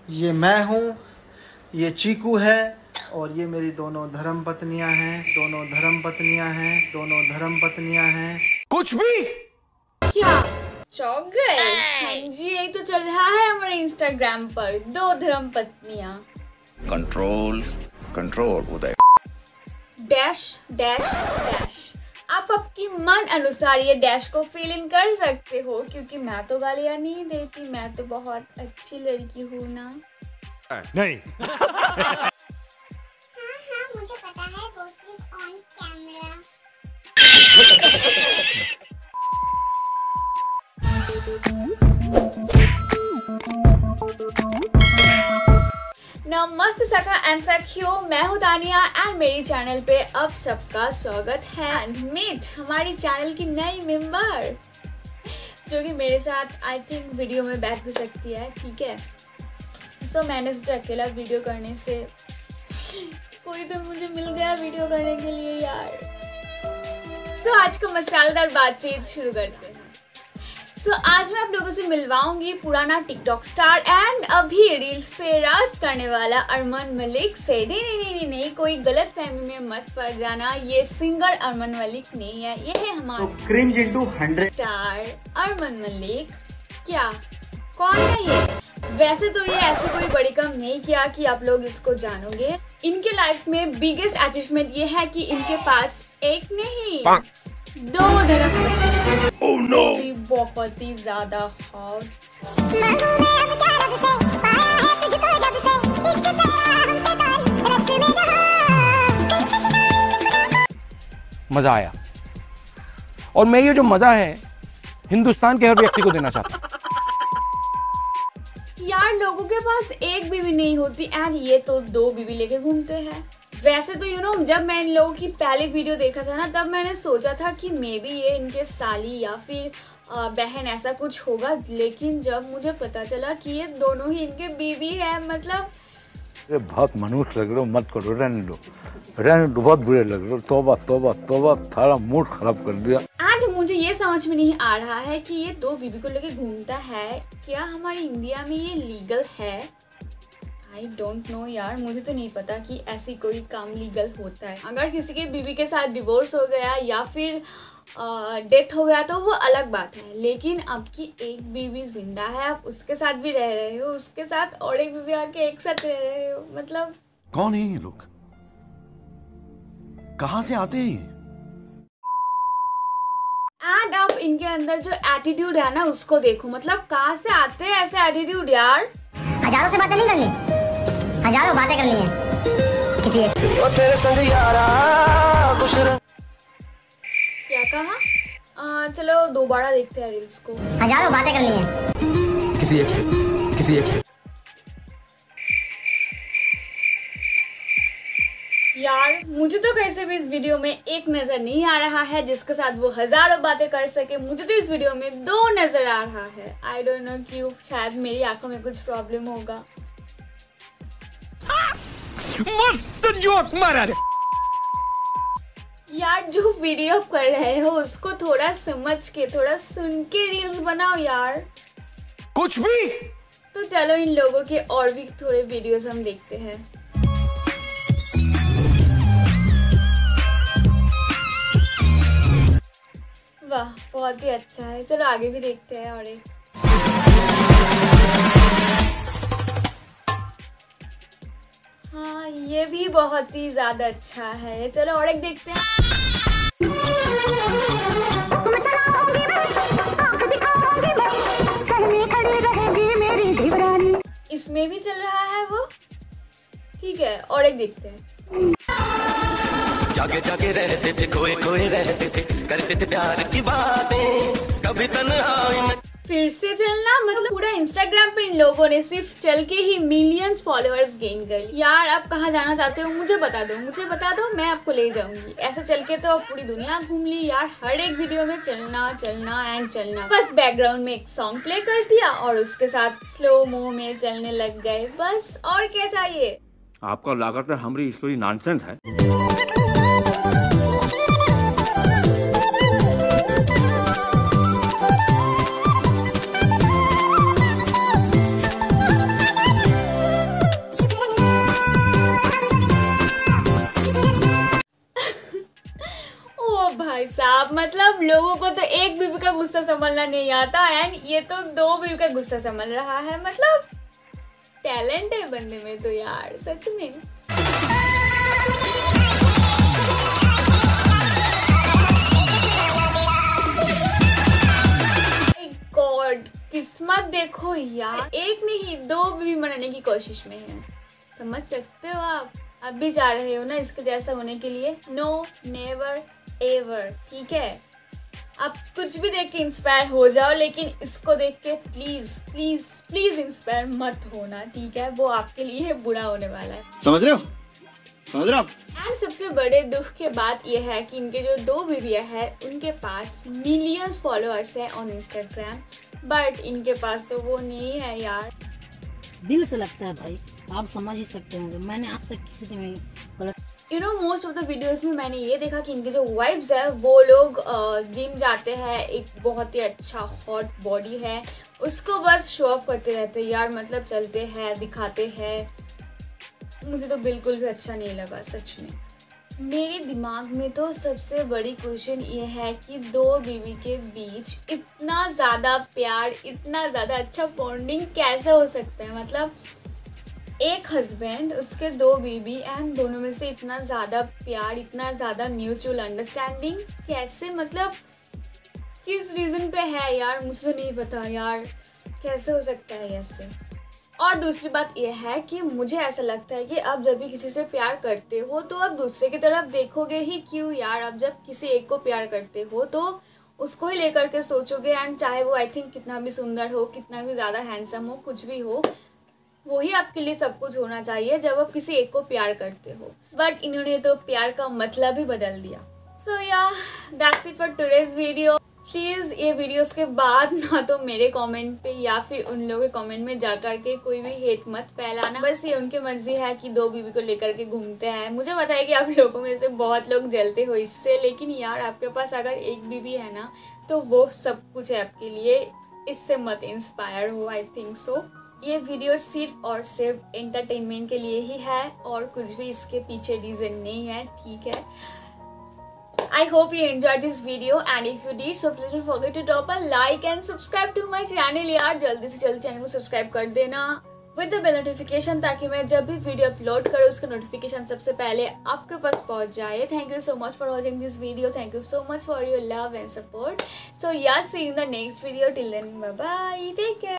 ये मैं हूँ, ये चीकू है और ये मेरी दोनों धर्मपत्नियाँ हैं। कुछ भी क्या चौंक गए? हाँ जी, यही तो चल रहा है हमारे इंस्टाग्राम पर, दो धर्म पत्नियां। Control Uday dash dash dash. आप आपकी मन अनुसार ये डैश को फिल इन कर सकते हो, क्योंकि मैं तो गालियां नहीं देती, मैं तो बहुत अच्छी लड़की हूँ ना। नहीं। हाँ, मुझे पता है, वो सिर्फ ऑन कैमरा। नमस्ते एंड सखियो, मैं हूँ तानिया एंड मेरी चैनल पे अब सबका स्वागत है। एंड मीट हमारी चैनल की नई मेंबर जो कि मेरे साथ आई थिंक वीडियो में बैठ भी सकती है, ठीक है। सो मैंने सोचा अकेला वीडियो करने से कोई तो मुझे मिल गया वीडियो करने के लिए यार। सो आज का मसालेदार बातचीत शुरू करते हैं। आज मैं आप लोगों से मिलवाऊंगी पुराना टिकटॉक स्टार एंड अभी रील्स पे राज करने वाला अरमान मलिक से। नहीं, कोई गलत फहमी में मत पड़ जाना, ये सिंगर अरमान मलिक नहीं है, ये है हमारा cringe into 100 star Armaan Malik. क्या कौन है ये? वैसे तो ये ऐसे कोई बड़ी काम नहीं किया कि आप लोग इसको जानोगे। इनके लाइफ में बिगेस्ट अचीवमेंट ये है कि इनके पास एक नहीं दो धर्म बहुत ही ज्यादा हॉट। मजा आया और मैं ये जो मजा है हिंदुस्तान के हर व्यक्ति को देना चाहता हूँ। यार लोगों के पास एक बीवी नहीं होती एंड ये तो दो बीवी लेके घूमते हैं। वैसे तो जब मैं इन लोगों की पहले वीडियो देखा था ना, तब मैंने सोचा था कि मे बी ये इनके साली या फिर बहन ऐसा कुछ होगा, लेकिन जब मुझे पता चला कि ये दोनों ही इनके बीवी है, मतलब ये बहुत मनुष्य लग रहे हो, मत करो, रहने दो, बहुत बुरे लग रहे हो। तौबा थारा मूड खराब कर दिया। एंड मुझे ये समझ में नहीं आ रहा है कि ये दो बीवी को लेके घूमता है, क्या हमारे इंडिया में ये लीगल है? आई डोंट नो यार, मुझे तो नहीं पता कि ऐसी कोई काम लीगल होता है। अगर किसी के बीवी के साथ डिवोर्स हो गया या फिर डेथ हो गया तो वो अलग बात है, लेकिन आपकी एक बीवी जिंदा है, आप उसके साथ भी रह रहे हो, उसके साथ और एक बीवी आके एक साथ रह रहे हो, मतलब कौन है ये लोग? कहाँ से आते हैं? एंड अब इनके अंदर जो एटीट्यूड है ना, उसको देखो, मतलब कहाँ से आते हैं ऐसे एटीट्यूड यार। हजारों से बातें नहीं करनी, हजारों बातें करनी है किसी एक से। और तेरे संग यारा खुश रह। क्या कहा? चलो दोबारा देखते हैं रील्स को। हजारों बातें करनी है किसी एक से यार मुझे तो कैसे भी इस वीडियो में एक नजर नहीं आ रहा है जिसके साथ वो हजारों बातें कर सके। मुझे तो इस वीडियो में दो नजर आ रहा है। आई डोंट नो क्यों, शायद मेरी आंखों में कुछ प्रॉब्लम होगा। मस्त जोक मारा रे। यार जो वीडियो कर रहे हो उसको थोड़ा समझ के, थोड़ा सुन के रील्स बनाओ यार। कुछ भी तो चलो इन लोगों के और भी थोड़े वीडियोस हम देखते हैं। वाह, बहुत ही अच्छा है। चलो आगे भी देखते हैं। और एक हाँ, ये भी बहुत ही ज्यादा अच्छा है। चलो और एक देखते हैं। इसमें भी चल रहा है वो, ठीक है। और एक देखते हैं। जागे रहते थे, खोए रहते थे, करते थे प्यार की बातें, कभी तन्हाई में। फिर से चलना, मतलब पूरा इंस्टाग्राम पे इन लोगों ने सिर्फ चल के ही मिलियंस फॉलोअर्स गेन कर ली। यार आप कहाँ जाना चाहते हो मुझे बता दो, मैं आपको ले जाऊंगी। ऐसे चल के तो आप पूरी दुनिया घूम ली यार। हर एक वीडियो में चलना एंड चलना। बस बैकग्राउंड में एक सॉन्ग प्ले कर दिया और उसके साथ स्लो मो में चलने लग गए, बस और क्या चाहिए। आपका लागत है हमारी स्टोरी नॉनसेंस है। मतलब लोगों को तो एक बीवी का गुस्सा संभालना नहीं आता एंड ये तो 2 बीवी का गुस्सा संभाल रहा है। मतलब टैलेंट है बंदे में तो यार, सच में। गॉड, किस्मत देखो यार, एक नहीं 2 बीवी मनाने की कोशिश में है। समझ सकते हो आप? अब भी जा रहे हो ना इसके जैसा होने के लिए? नो, नेवर एवर, ठीक है? आप कुछ भी देख के इंस्पायर हो जाओ, लेकिन इसको देख के प्लीज प्लीज प्लीज इंस्पायर मत होना, ठीक है? वो आपके लिए बुरा होने वाला है। समझ रहे हो? समझ रहे हो आप? एंड सबसे बड़े दुख की बात यह है कि इनके जो 2 बीवियां हैं उनके पास मिलियंस फॉलोअर्स है ऑन इंस्टाग्राम, बट इनके पास तो वो नहीं है यार। दिल से लगता है भाई, आप समझ ही सकते होंगे। मैंने आज तक किसी से नहीं you know most of the videos में मैंने ये देखा कि इनके जो वाइफ्स है वो लोग जिम जाते हैं, एक बहुत ही अच्छा हॉट बॉडी है, उसको बस शो ऑफ करते रहते हैं यार। मतलब चलते हैं, दिखाते हैं। मुझे तो बिल्कुल भी अच्छा नहीं लगा सच में। मेरे दिमाग में तो सबसे बड़ी क्वेश्चन ये है कि 2 बीवी के बीच इतना ज़्यादा प्यार, इतना ज़्यादा अच्छा बॉन्डिंग कैसे हो सकता है? मतलब एक हस्बैंड, उसके 2 बीवी एंड दोनों में से इतना ज़्यादा प्यार, इतना ज़्यादा म्यूचुअल अंडरस्टैंडिंग कैसे? मतलब किस रीज़न पे है यार? मुझे नहीं पता यार, कैसे हो सकता है ऐसे? और दूसरी बात यह है कि मुझे ऐसा लगता है कि अब जब भी किसी से प्यार करते हो तो अब दूसरे की तरफ देखोगे ही क्यों यार? अब जब किसी एक को प्यार करते हो तो उसको ही लेकर के सोचोगे, एंड चाहे वो आई थिंक कितना भी सुंदर हो, कितना भी ज़्यादा हैंडसम हो, कुछ भी हो, वही आपके लिए सब कुछ होना चाहिए जब आप किसी एक को प्यार करते हो। बट इन्होंने तो प्यार का मतलब ही बदल दिया। सो या that's it for today's video. Please ये वीडियोस के बाद ना तो मेरे कमेंट पे या फिर उन लोगों के कमेंट में जा कर के कोई भी हेट मत फैलाना। बस ये उनकी मर्जी है कि 2 बीवी को लेकर के घूमते हैं। मुझे पता है कि आप लोगों में से बहुत लोग जलते हो इससे, लेकिन यार आपके पास अगर एक बीवी है ना तो वो सब कुछ है आपके लिए। इससे मत इंस्पायर हो, आई थिंक सो। ये वीडियो सिर्फ और सिर्फ एंटरटेनमेंट के लिए ही है और कुछ भी इसके पीछे रीज़न नहीं है, ठीक है? I hope you enjoyed this video and if you did so please don't forget to drop a like and subscribe to my channel यार। जल्दी से जल्दी चैनल को सब्सक्राइब कर देना with the bell notification, ताकि मैं जब भी वीडियो अपलोड करूँ उसका नोटिफिकेशन सबसे पहले आपके पास पहुँच जाए। Thank you so much for watching this video. Thank you so much for your love and support. So yeah, see you in the next video. Till then, bye bye. Take care.